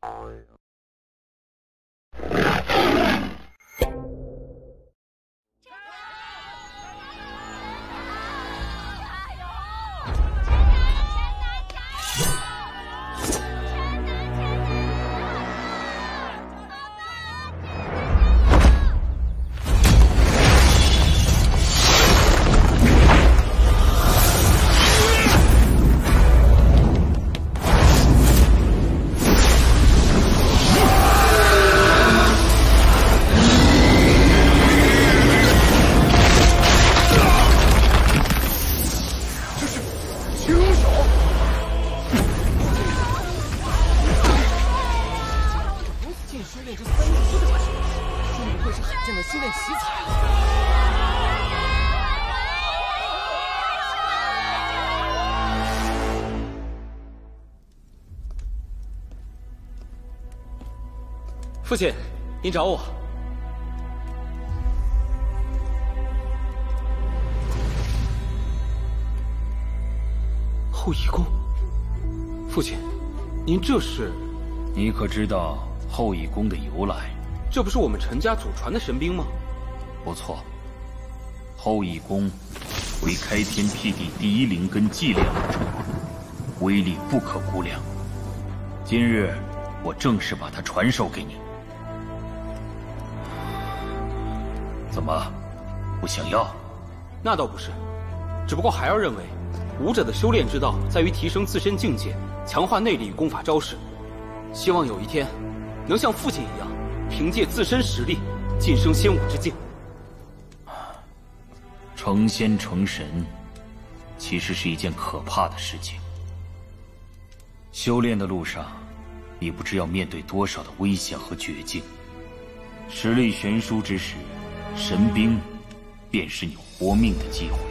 父亲，您找我。后羿宫，父亲，您这是？ 你可知道后羿宫的由来？ 这不是我们陈家祖传的神兵吗？ 不错，后羿宫为开天辟地第一灵根伎俩而成，威力不可估量。今日我正式把它传授给你。 怎么，不想要？ 那倒不是，只不过孩儿认为，武者的修炼之道在于提升自身境界，强化内力与功法招式。希望有一天，能像父亲一样，凭借自身实力晋升仙武之境。 成仙成神，其实是一件可怕的事情。修炼的路上，你不知要面对多少的危险和绝境。实力悬殊之时。 神兵，便是你活命的机会。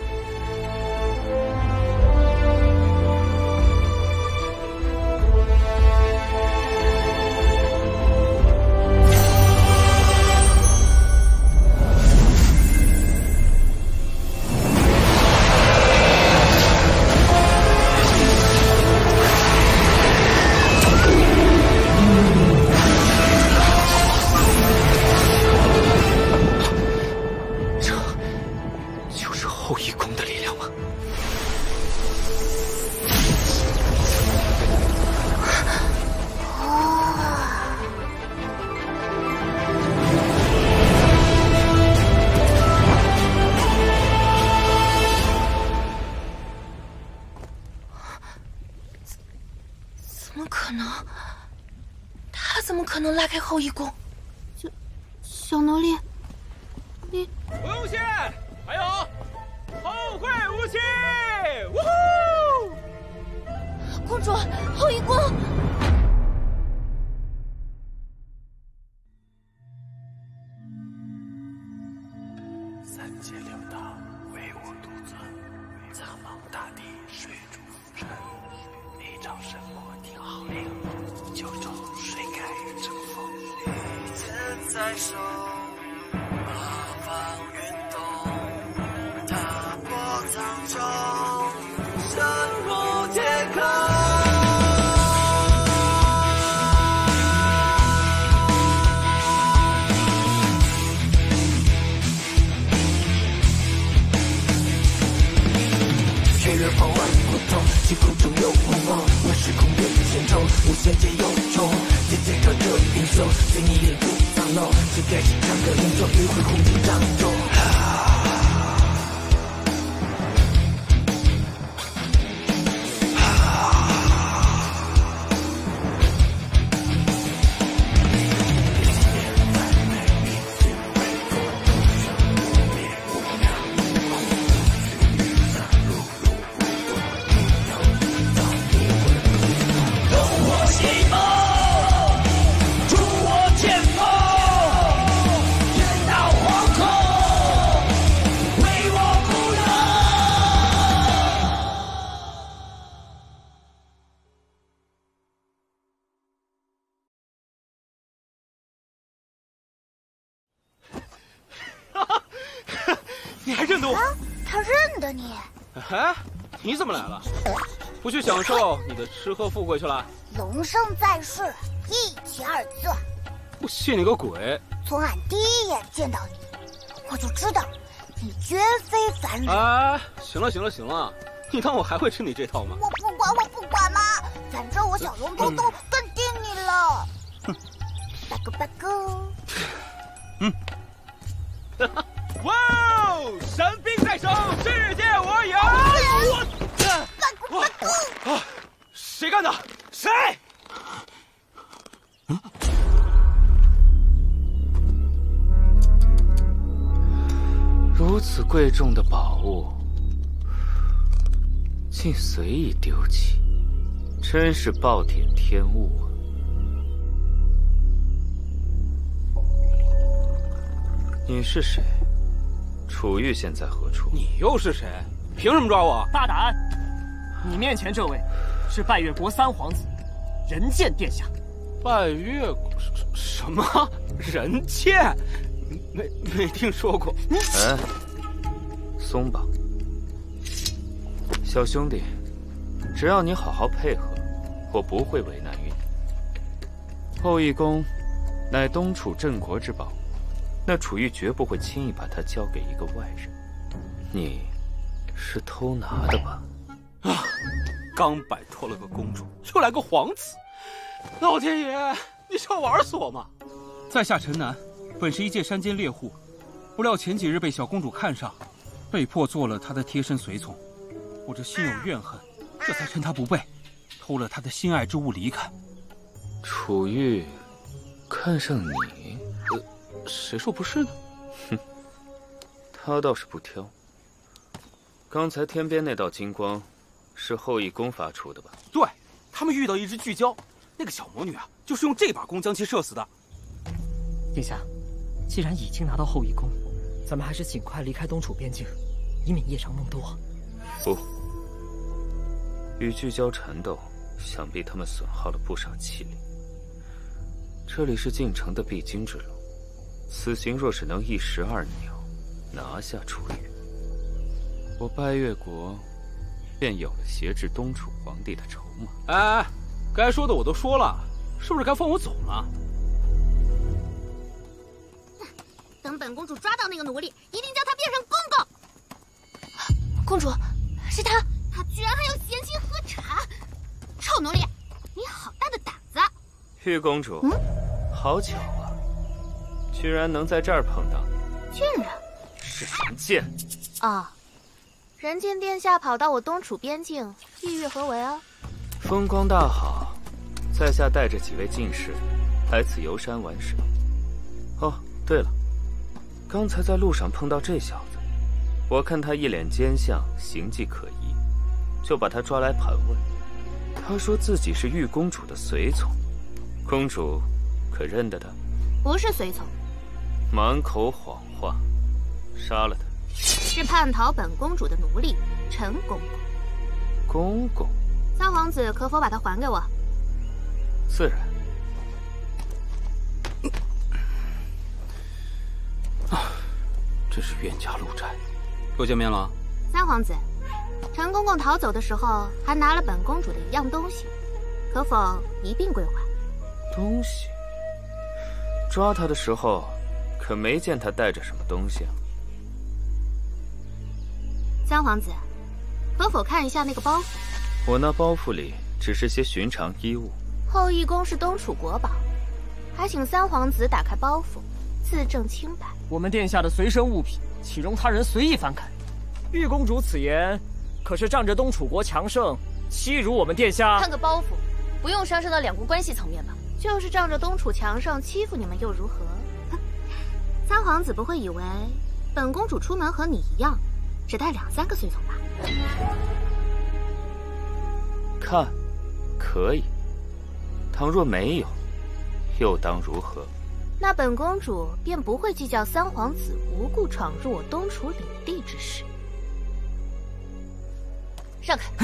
拉开后羿宫，小奴婢，你不用谢，还有后会无期！呜呼！ 公主，后羿宫。 三界六道唯我独尊，苍茫大地水主浮沉。你找神魔听号令，九州水开与争锋。剑在手，八方运动，踏破苍穹，深入天空。 破万不同，其空中有梦梦，我是空的神州，无限界有种，节节高歌英雄，随你脸不脏漏，只该是唱歌演奏，迂回红军掌中。 你还认得我？ 他认得你。 哎，你怎么来了？ 不去享受你的吃喝富贵去了？ 龙生在世，一提二字。 我信你个鬼！ 从俺第一眼见到你，我就知道你绝非凡人。 哎，行了，你当我还会吃你这套吗？ 我不管嘛，反正我小龙头都跟定你了。拜个。 哇哦！神兵在手，世界我有！谁干的？谁？如此贵重的宝物，竟随意丢弃，真是暴殄天物啊！你是谁？楚玉现在何处？你又是谁？凭什么抓我？ 大胆！你面前这位是拜月国三皇子，人见殿下。 拜月国什么？人见？没听说过。哎，松绑。小兄弟，只要你好好配合，我不会为难于你。后羿弓乃东楚镇国之宝。那楚玉绝不会轻易把它交给一个外人。你是偷拿的吧？啊！刚摆脱了个公主，又来个皇子，老天爷，你是要玩死我吗？ 在下陈南，本是一介山间猎户，不料前几日被小公主看上，被迫做了她的贴身随从。我这心有怨恨，这才趁她不备，偷了她的心爱之物离开。 楚玉看上你？谁说不是呢？哼，他倒是不挑。刚才天边那道金光，是后羿弓发出的吧？ 对，他们遇到一只巨蛟，那个小魔女啊，就是用这把弓将其射死的。 殿下，既然已经拿到后羿弓，咱们还是尽快离开东楚边境，以免夜长梦多。 不，与巨蛟缠斗，想必他们损耗了不少气力。这里是进城的必经之路。此行若是能一石二鸟，拿下楚玉，我拜月国便有了挟制东楚皇帝的筹码。哎，该说的我都说了，是不是该放我走了？ 等本公主抓到那个奴隶，一定叫他变成公公。公主，是他，他居然还要嫌弃喝茶！臭奴隶，你好大的胆子！ 玉公主，好巧啊！居然能在这儿碰到你， 贱人！ 是人贱啊！人见殿下跑到我东楚边境，意欲何为啊？ 风光大好，在下带着几位进士来此游山玩水。哦，对了，刚才在路上碰到这小子，我看他一脸奸相，形迹可疑，就把他抓来盘问。他说自己是玉公主的随从，公主可认得他？ 不是随从。 满口谎话，杀了他。 是叛逃本公主的奴隶陈公公。 公公， 三皇子可否把他还给我？ 自然。这是冤家路窄，又见面了。 三皇子，陈公公逃走的时候还拿了本公主的一样东西，可否一并归还？ 东西？抓他的时候可没见他带着什么东西啊。 三皇子，可否看一下那个包袱？ 我那包袱里只是些寻常衣物。 后羿弓是东楚国宝，还请三皇子打开包袱，自证清白。 我们殿下的随身物品，岂容他人随意翻开？玉公主此言，可是仗着东楚国强盛，欺辱我们殿下？ 看个包袱，不用上升到两国关系层面吧？就是仗着东楚强盛欺负你们又如何？三皇子不会以为本公主出门和你一样，只带2、3个随从吧？ 看，可以。倘若没有，又当如何？ 那本公主便不会计较三皇子无故闯入我东楚领地之事。让开！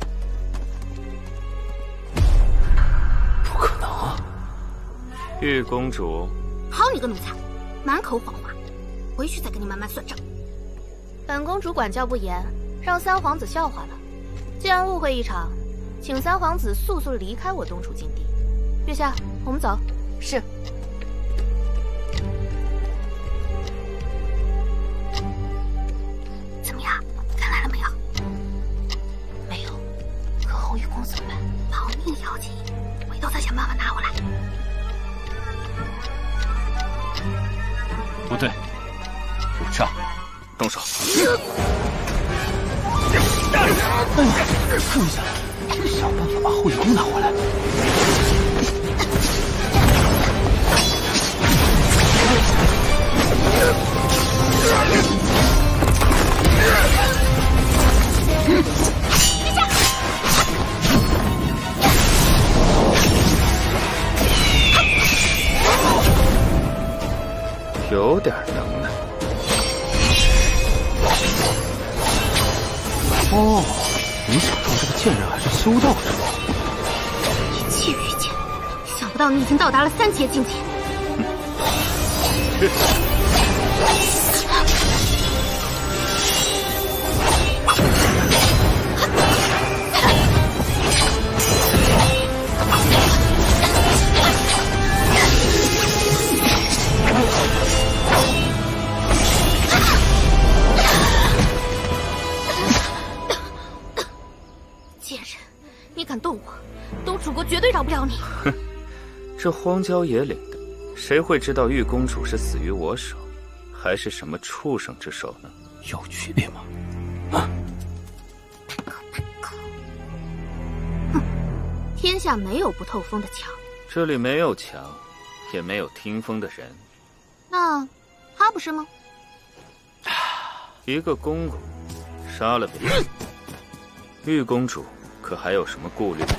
不可能啊！玉公主， 好你个奴才，满口谎话，回去再跟你慢慢算账。本公主管教不严，让三皇子笑话了。既然误会一场， 请三皇子速速离开我东楚禁地。月下，我们走。是。 怎么样？看来了没有？ 没有。可后玉宫怎么办？ 保命要紧，回头再想办法拿回来。 不对，武炸，动手！ 注意一下，想办法把后羿宫拿回来。 有点能耐。 哦，没想到这个剑人还是修道之人。 一气御剑，想不到你已经到达了3阶境界。 贱人，你敢动我，东楚国绝对饶不了你。 哼，这荒郊野岭的，谁会知道玉公主是死于我手，还是什么畜生之手呢？ 有区别吗？啊！ 天下没有不透风的墙。 这里没有墙，也没有听风的人。 那他不是吗？ 一个公公杀了别人，玉公主可还有什么顾虑？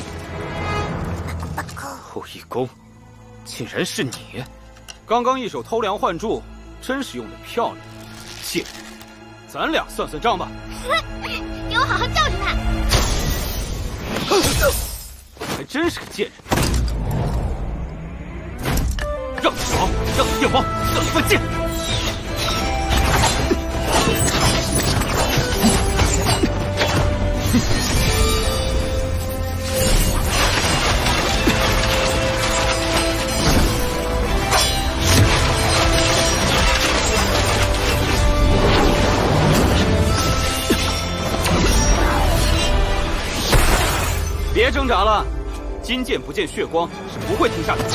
后羿宫，竟然是你！ 刚刚一手偷梁换柱，真是用得漂亮。贱人，咱俩算算账吧。 给我好好教训他！ 还真是个贱人！让你爽，让你电王，让你犯贱！别挣扎了，金剑不见血光是不会停下来的。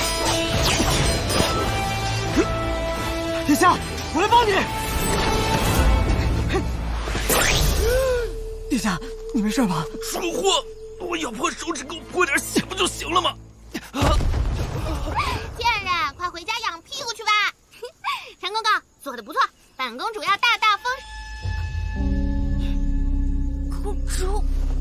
殿下，我来帮你。殿下，你没事吧？ 闯祸！我咬破手指给我泼点血不就行了吗？ 贱人，快回家养屁股去吧！陈公公做得不错，本公主要大大封。 公主。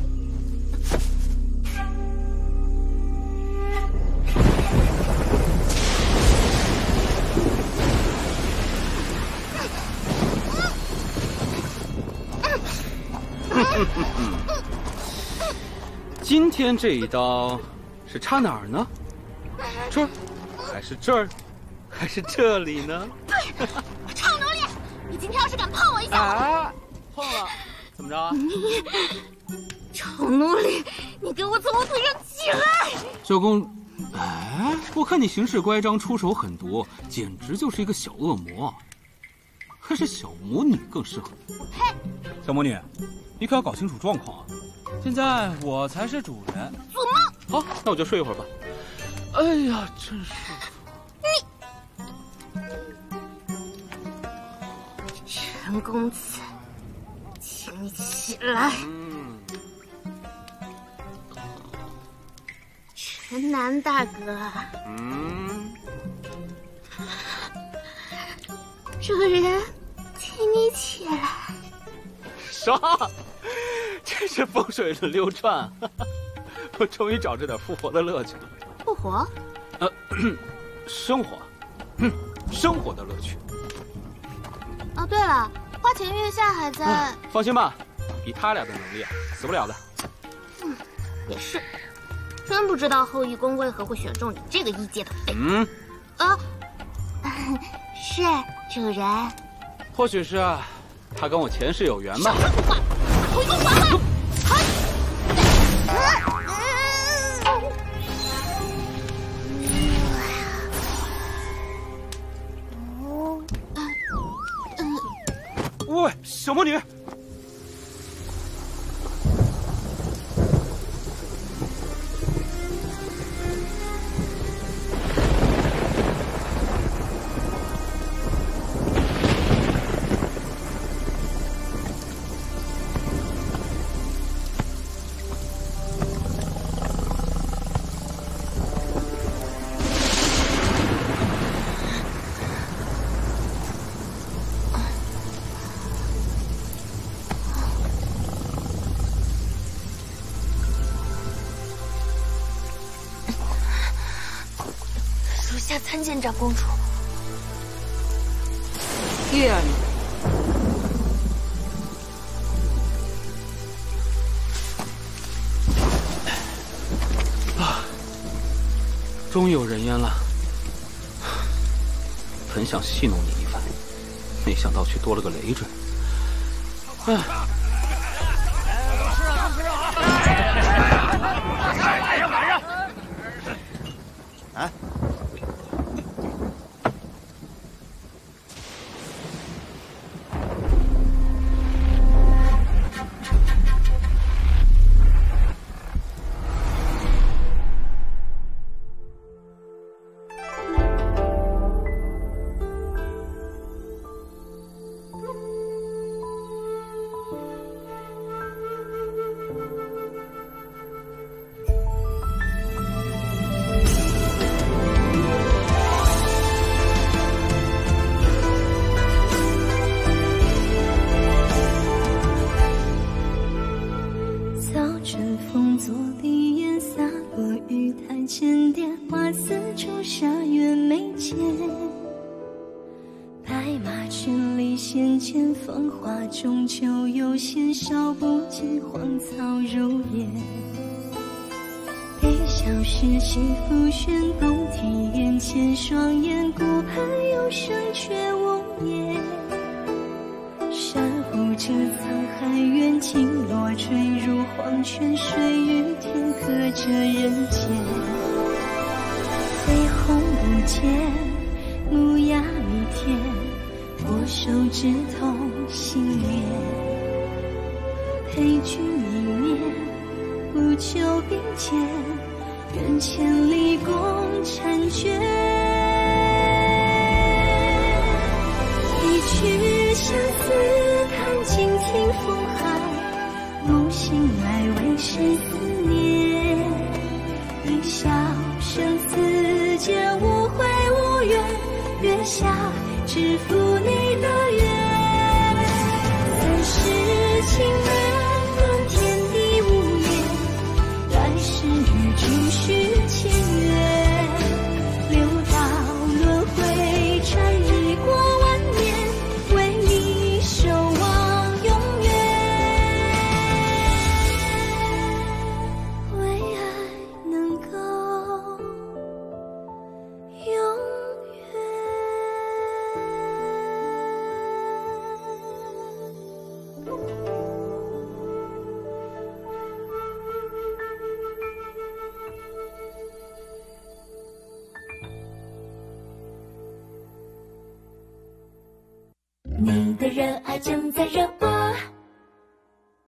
今天这一刀是插哪儿呢？这儿，还是这儿，还是这里呢？ 对，臭奴隶，你今天要是敢碰我一下， 啊，碰了，怎么着？ 臭奴隶，你给我从我腿上起来！ 小公，哎，我看你行事乖张，出手狠毒，简直就是一个小恶魔，还是小魔女更适合。 我呸！ 小魔女，你可要搞清楚状况啊！现在我才是主人。 做梦！ 好，那我就睡一会儿吧。哎呀，真舒服。 陈公子，请你起来。陈南大哥。主人，请你起来。 啥？真是风水轮流转，我终于找着点复活的乐趣了。 复活？ 生活，生活的乐趣。 哦，对了，花前月下还在。 放心吧，以他俩的能力，死不了的。 也是，真不知道后羿宫为何会选中你这个1阶的废物。是主人。 或许是他跟我前世有缘吧。 少废话，后羿宫还回！ 魔女。 属下参见长公主。 月儿呢？ 终于有人烟了，本想戏弄你一番，没想到却多了个累赘。哎。 啊！ 风华终究有限，少不尽荒草如烟。悲笑时起伏旋，不提眼前双眼，顾盼有声却无言。珊瑚这沧海远，经落坠入黄泉，水与天隔着人间。绯红不见，木鸦弥天。 我手指痛心连，陪君一面，不求并肩，愿千里共婵娟。一曲相思，叹尽听风寒，梦醒来为是思念。一笑生死间，无悔无怨，月下。 只负你的愿，三世情缘，论天地无言。来世与君续情缘，六道轮回，转日过万年，为你守望永远，为爱能够永远。 你的热爱正在热播